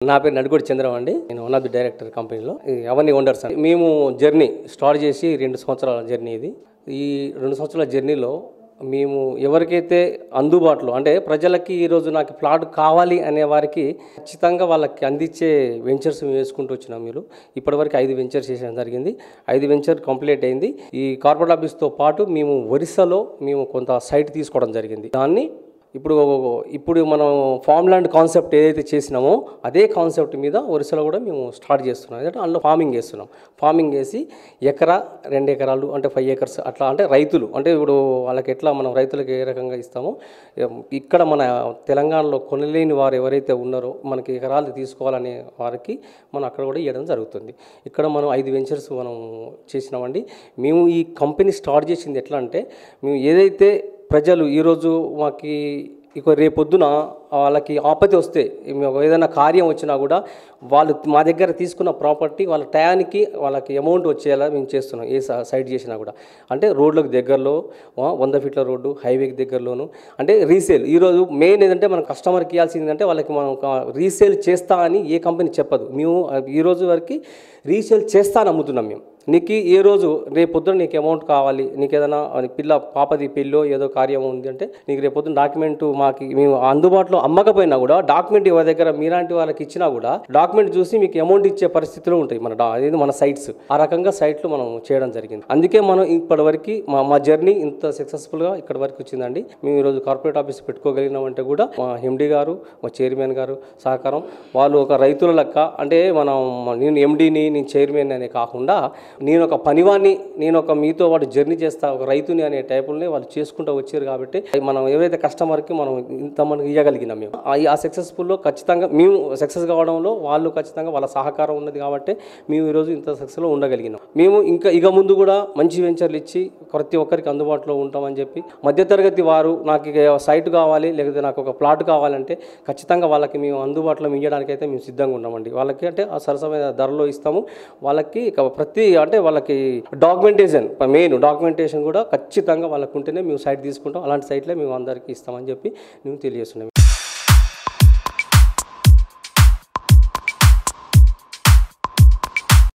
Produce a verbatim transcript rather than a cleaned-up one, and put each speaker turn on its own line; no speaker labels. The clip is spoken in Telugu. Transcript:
నా పేరు నడుగుడి చంద్రం అండి. నేను వన్ ఆఫ్ ది డైరెక్టర్ కంపెనీలో అవన్నీ ఓనర్స్ అండి. మేము జర్నీ స్టార్ట్ చేసి రెండు సంవత్సరాల జర్నీ ఇది. ఈ రెండు సంవత్సరాల జర్నీలో మేము ఎవరికైతే అందుబాటులో అంటే ప్రజలకి ఈరోజు నాకు ప్లాట్ కావాలి అనే వారికి ఖచ్చితంగా వాళ్ళకి అందించే వెంచర్స్ వేసుకుంటూ వచ్చినాం. మీరు ఇప్పటివరకు ఐదు వెంచర్స్ చేయడం జరిగింది. ఐదు వెంచర్ కంప్లీట్ అయింది. ఈ కార్పొరేట్ ఆఫీస్తో పాటు మేము ఒరిస్సాలో మేము కొంత సైట్ తీసుకోవడం జరిగింది. దాన్ని ఇప్పుడు ఇప్పుడు మనం ఫామ్ ల్యాండ్ కాన్సెప్ట్ ఏదైతే చేసినామో అదే కాన్సెప్ట్ మీద ఒరిస్సాలో కూడా మేము స్టార్ట్ చేస్తున్నాం. అంటే అందులో ఫార్మింగ్ చేస్తున్నాం. ఫార్మింగ్ చేసి ఎకరా రెండు ఎకరాలు అంటే ఫైవ్ ఏకర్స్ అట్లా అంటే రైతులు అంటే ఇప్పుడు వాళ్ళకి ఎట్లా మనం రైతులకు ఏ రకంగా ఇస్తామో ఇక్కడ మన తెలంగాణలో కొనలేని వారు ఎవరైతే ఉన్నారో మనకి ఎకరాలు తీసుకోవాలనే వారికి మనం అక్కడ కూడా ఇవ్వడం జరుగుతుంది. ఇక్కడ మనం ఐదు వెంచర్స్ మనం చేసినామండి. మేము ఈ కంపెనీ స్టార్ట్ చేసింది ఎట్లా అంటే మేము ఏదైతే ప్రజలు ఈరోజు మాకు ఇక రేపొద్దున వాళ్ళకి ఆపత్తి వస్తే ఏదైనా కార్యం వచ్చినా కూడా వాళ్ళు మా దగ్గర తీసుకున్న ప్రాపర్టీ వాళ్ళ టయానికి వాళ్ళకి అమౌంట్ వచ్చేలా మేము చేస్తున్నాం. ఏ సైడ్ చేసినా కూడా అంటే రోడ్లకు దగ్గరలో వంద ఫీట్ల రోడ్డు హైవేకి దగ్గరలోను అంటే రీసేల్. ఈరోజు మెయిన్ ఏంటంటే మనం కస్టమర్కి ఇవ్వాల్సింది ఏంటంటే వాళ్ళకి మనం రీసేల్ చేస్తా అని ఏ కంపెనీ చెప్పదు. మేము ఈరోజు వరకు రీసేల్ చేస్తా అని అమ్ముతున్నాం. మేము నీకు ఏ రోజు రేపు పొద్దున నీకు అమౌంట్ కావాలి, నీకు ఏదైనా పిల్ల పాపది పెళ్ళో ఏదో కార్యం ఉంది అంటే నీకు రేపు పొద్దున డాక్యుమెంట్ మాకు మేము అందుబాటులో అమ్మకపోయినా కూడా డాక్యుమెంట్ ఎవరి దగ్గర మీలాంటి వాళ్ళకి ఇచ్చినా కూడా డాక్యుమెంట్ చూసి మీకు అమౌంట్ ఇచ్చే పరిస్థితిలో ఉంటాయి మన అదేది మన సైట్స్. ఆ రకంగా సైట్లు మనం చేయడం జరిగింది. అందుకే మనం ఇప్పటివరకు మా మా జర్నీ ఇంత సక్సెస్ఫుల్గా ఇక్కడ వరకు వచ్చిందండి. మేము ఈరోజు కార్పొరేట్ ఆఫీస్ పెట్టుకోగలిగినామంటే కూడా మా ఎండి గారు మా చైర్మన్ గారు సహకారం. వాళ్ళు ఒక రైతుల లెక్క అంటే మనం నేను ఎండీని నేను చైర్మన్ అనే కాకుండా నేను ఒక పనివాణ్ణి నేను ఒక మీతో వాడు జర్నీ చేస్తా ఒక రైతుని అనే టైపుల్ని వాళ్ళు చేసుకుంటూ వచ్చారు. కాబట్టి మనం ఎవరైతే కస్టమర్కి మనం ఇంత మనకి ఇవ్వగలిగినాం. మేము ఆ సక్సెస్ఫుల్లో ఖచ్చితంగా మేము సక్సెస్ కావడంలో వాళ్ళు ఖచ్చితంగా వాళ్ళ సహకారం ఉన్నది కాబట్టి మేము ఈరోజు ఇంత సక్సెస్లో ఉండగలిగినాం. మేము ఇంకా ఇక ముందు కూడా మంచి వెంచర్లు ఇచ్చి ప్రతి ఒక్కరికి అందుబాటులో ఉంటామని చెప్పి మధ్యతరగతి వారు నాకు ఇక సైట్ కావాలి లేకపోతే నాకు ఒక ప్లాట్ కావాలంటే ఖచ్చితంగా వాళ్ళకి మేము అందుబాటులో ఇవ్వడానికి అయితే మేము సిద్ధంగా ఉన్నామండి. వాళ్ళకి అంటే ఆ సరసమైన ధరలో ఇస్తాము. వాళ్ళకి ప్రతి అంటే వాళ్ళకి డాక్యుమెంటేషన్ మెయిన్ డాక్యుమెంటేషన్ కూడా ఖచ్చితంగా వాళ్ళకు ఉంటేనే మేము సైట్ తీసుకుంటాం. అలాంటి సైట్లే మేము అందరికీ ఇస్తామని చెప్పి మేము తెలియజేస్తున్నాం.